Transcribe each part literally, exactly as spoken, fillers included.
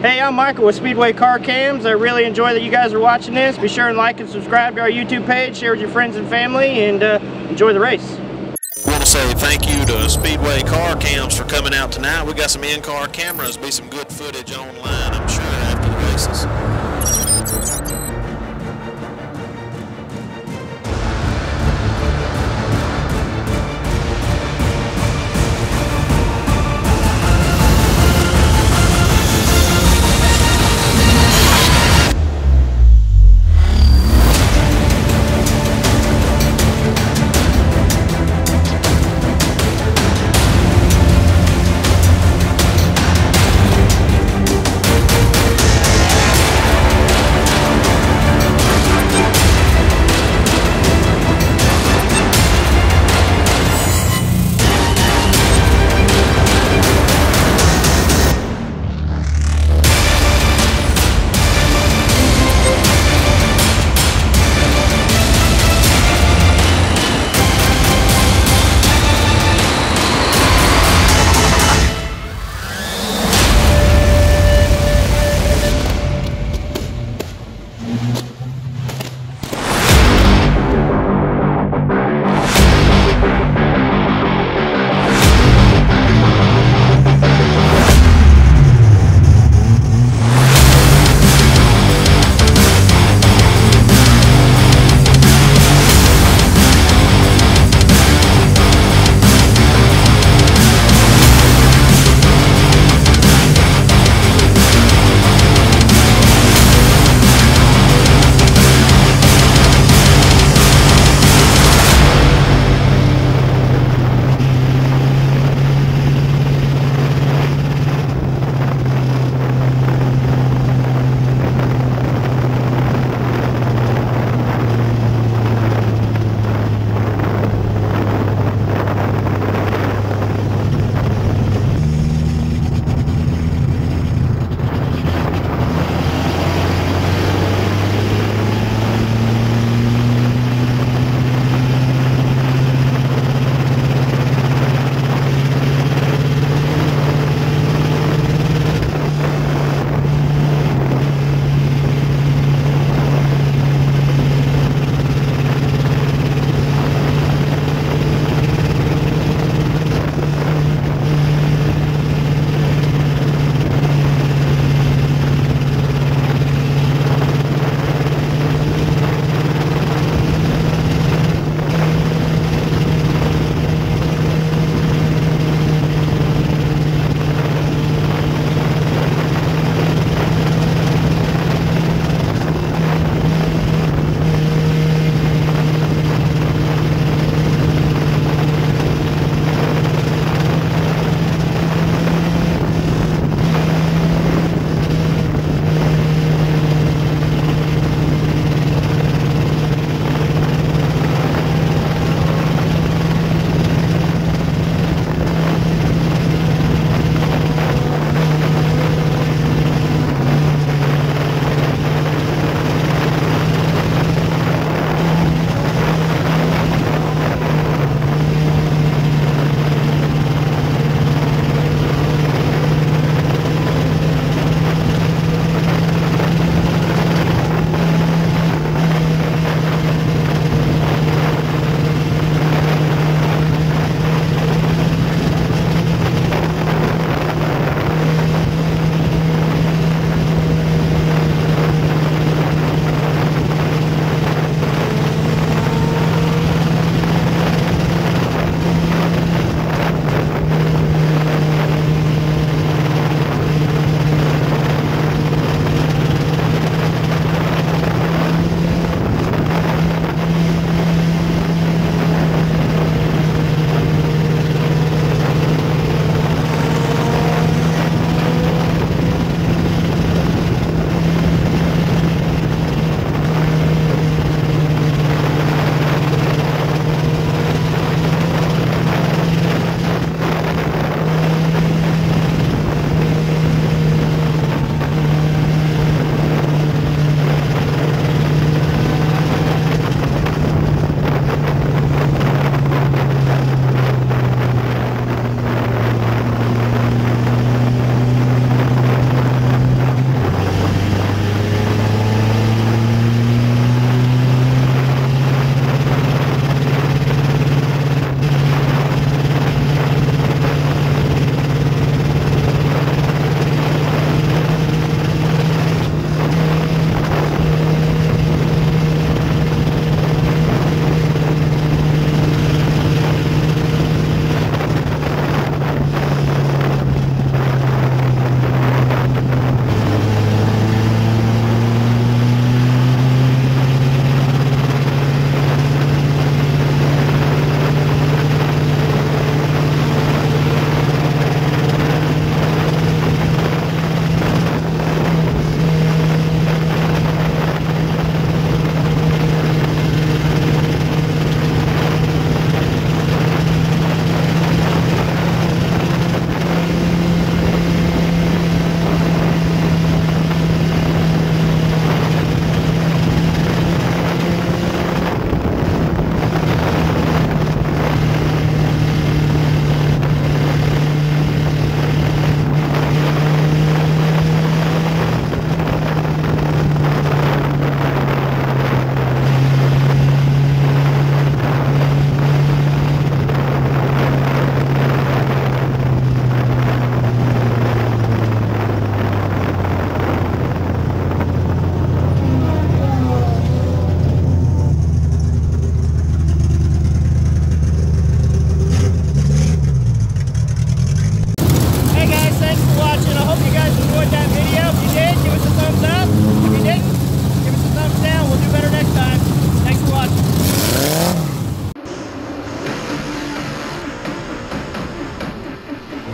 Hey, I'm Michael with Speedway Car Cams. I really enjoy that you guys are watching this. Be sure and like and subscribe to our YouTube page, share with your friends and family, and uh, enjoy the race. I want to say thank you to Speedway Car Cams for coming out tonight. We got some in-car cameras, be some good footage online, I'm sure, after the races.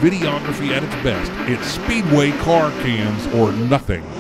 videography at its best. It's Speedway car cams or nothing.